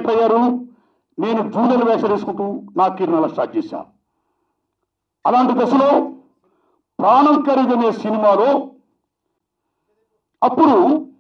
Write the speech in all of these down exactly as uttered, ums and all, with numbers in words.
Enter అయ్యారు. నేను junior వేషం వేసుకుంటూ నా కిరణాల స్టార్ట్ చేశా. అలాంటి దశలో ప్రాణం ఖరీదు అనే సినిమాలో అప్పుడు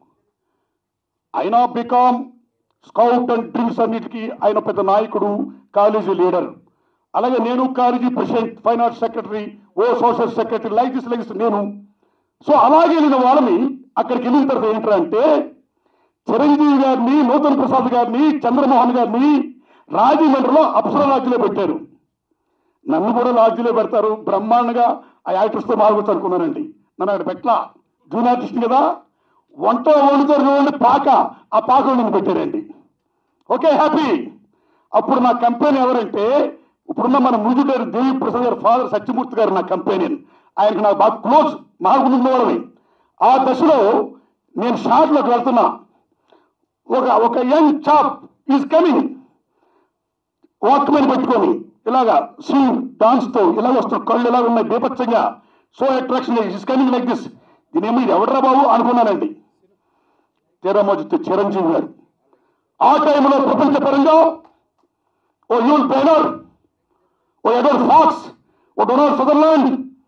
ఆయన బికామ్ స్కౌట్ అండ్ డ్రిల్స్ అన్నిటికీ ఆయన పెద్ద నాయకుడు, కాలేజీ లీడర్. అలాగే నేను కాలేజీ ప్రెసిడెంట్, ఫైనాన్స్ సెక్రటరీ, ఓ social secretary, like this like నేను. సో అలాగే వెళ్ళిన వాళ్ళని అక్కడికి వెళ్ళిన తర్వాత ఏంటంటే చిరంజీవి గారిని, నూతన్ ప్రసాద్ గారిని, చంద్రమోహన్ గారిని రాజమండ్రిలో అప్సర లాడ్జిలో పెట్టారు. నన్ను కూడా లాడ్జిలో పెడతారు బ్రహ్మాండంగా. ఆ యాక్టర్స్తో మాట్లాడుతూ అనుకున్నానండి. నన్ను అక్కడ పెట్టలా, జూనియర్ ఆర్టిస్ట్ కదా. వంట వండుతారు చూడండి పాక, ఆ పాకలో నన్ను పెట్టారండి. Okay, happy. అప్పుడు నా కంపెనీ ఎవరంటే ఇప్పుడున్న మన ముందు గారు దేవి ప్రసాద్ గారు ఫాదర్ సత్యమూర్తి గారు నా కంపెనీయన్. ఆయనకు నాకు బాగా క్లోజ్, మాకు ఉండేవాళ్ళని. ఆ దశలో నేను షాట్లోకి వెళ్తున్నా. ఒక ఒక young chap is coming, walkman పెట్టుకొని ఇలాగా సీన్ డాన్స్తో ఇలాగ వస్తున్న, కళ్ళు ఇలాగ ఉన్నాయి బీభత్సంగా. So attraction is coming like this. దీనేమో ఇది ఎవడరా బాబు అనుకున్నానండి. తీరమోజుతూ చిరంజీవి గారు ఆ టైంలో ప్రపంచపరంగా ఓ యూల్ బెనర్, ఓ ఎడోర్ ఫాక్స్, ఓ డొనాల్డ్ సదర్లాండ్,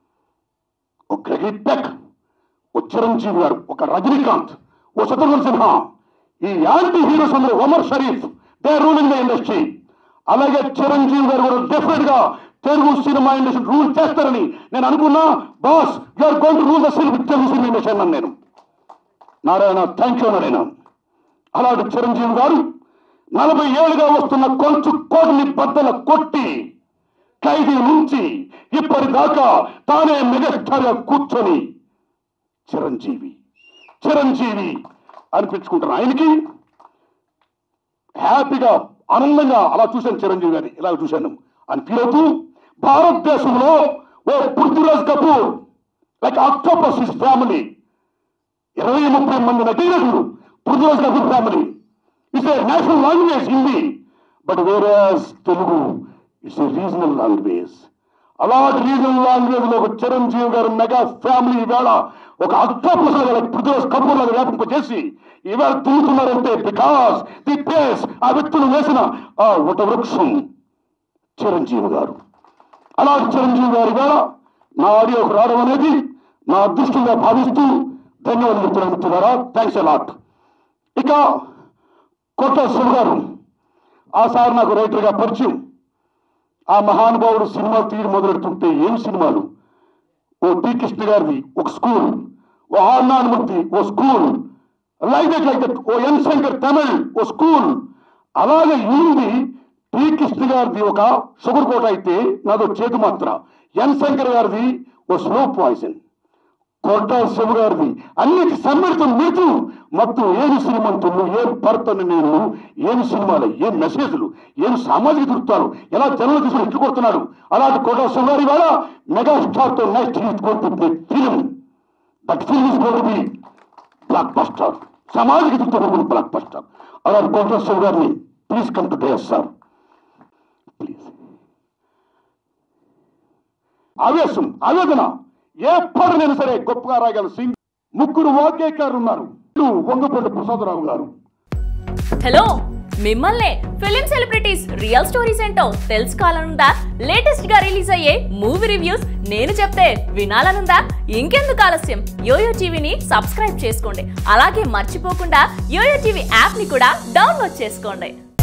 ఓ గ్రెగరీ పెక్, ఓ చిరంజీవి గారు, ఒక రజనీకాంత్, ఓ శత్రుఘ్న సిన్హా, ఈ యాంటీ హీరోస్ అందరూ, Omar Sharif, they ruling the industry. అలాగే చిరంజీవి గారు కూడా డెఫినెట్ గా తెలుగు సినిమా ఇండస్ట్రీ రూల్ చేస్తారని నేను అనుకున్నా. Boss, you are going to rule the Telugu cinema industry అన్నాను నేను. Narayana, thank you Narayana. అలాంటి చిరంజీవి గారు నలభై ఏళ్ళుగా వస్తున్న కొంచెం కోటిని బద్దల కొట్టి ఖైదీ నుంచి ఇప్పటిదాకా తానే మెగాస్టార్గా కూర్చొని చిరంజీవి చిరంజీవి అనిపించుకుంటాను. ఆయనకి హ్యాపీగా ఆనందంగా అలా చూశాను చిరంజీవి గారిని, ఇలా చూశాను అని ఫీల్ అవుతూ భారతదేశంలో ఓ Prithviraj Kapoor like octopus his family, ఇరవై ముప్పై మంది నటీనటులు Prithviraj Kapoor family. It's a national language Hindi, but whereas Telugu it's a regional language. అలాంటి రీజనల్ లాంగ్వేజ్ లో ఒక చిరంజీవి గారు మెగా ఫ్యామిలీ ఈవేళ ఒక ఆక్టోపస్ లాగా పృథ్వీరాజ్ కపూర్ లాగా వ్యాపింపజేసి ఈవేళ తిరుగుతున్నారంటే బికాస్ ది ప్లేస్ ఆ వ్యక్తులు వేసిన ఆ వట వృక్షం చిరంజీవి గారు. అలాంటి చిరంజీవి గారు ఈవేళ నా ఆడియోకి రావడం అనేది నా అదృష్టంగా భావిస్తూ ధన్యవాదాలు చెప్తున్నాను మిత్రులారా. Thanks a lot. ఇక కొత్త శివ గారు, ఆ సార్ నాకు రైటర్గా పరిచయం. ఆ మహానుభావుడు సినిమాలు తీయడం మొదలెడుతుంటే ఏం సినిమాలు! ఓ టి కృష్ణ గారిది ఒక స్కూల్, ఓ నారాయణ మూర్తి ఓ school, like that like that ఓ ఎన్ శంకర్ తమిళ్ ఓ స్కూల్. అలాగే ఈంది టి కృష్ణ గారిది ఒక షుగర్ కోట అయితే నాదో చేతి మాత్ర, ఎన్ శంకర్ గారిది ఓ స్లో పాయిజన్, కొట్ట శివ గారిది అన్నిటి సమ్మిళితం మీతూ మొత్తం ఏమి శ్రీమంతులు, ఏం భర్తను నేను, ఏమి సినిమాలు, ఏం మెసేజ్లు, ఏం సామాజిక దృక్తాలు, ఎలా జనాలు తీసుకుని ఇట్లు కొడుతున్నాడు. అలాంటి కొట్ట శివ గారి వేళ మెగాస్టార్ తో next is going to be film, that film is going to be blockbuster, సామాజిక దృక్తో బ్లాక్ బస్టర్. అలాంటి కొట్ట శివ గారిని please come to days sir, please. ఆవేశం, ఆవేదన ఏ పాటనైనా సరే గొప్పగా రాయగల సింగ్ ముగ్గురు వాగ్గేయకారులు ఉన్నారు. వంగపల్లి ప్రసాదరావు గారు. హలో, మిమ్మల్ని ఫిలిం సెలబ్రిటీస్ రియల్ స్టోరీస్ ఏంటో తెలుసుకోవాలనుందా? లేటెస్ట్ గా రిలీజ్ అయ్యే మూవీ రివ్యూస్ నేను చెప్తే వినాలనుందా? ఇంకెందుకు ఆలస్యం, యోయో టీవీని సబ్స్క్రైబ్ చేసుకోండి. అలాగే మర్చిపోకుండా యోయో టీవీ యాప్ ని కూడా డౌన్లోడ్ చేసుకోండి.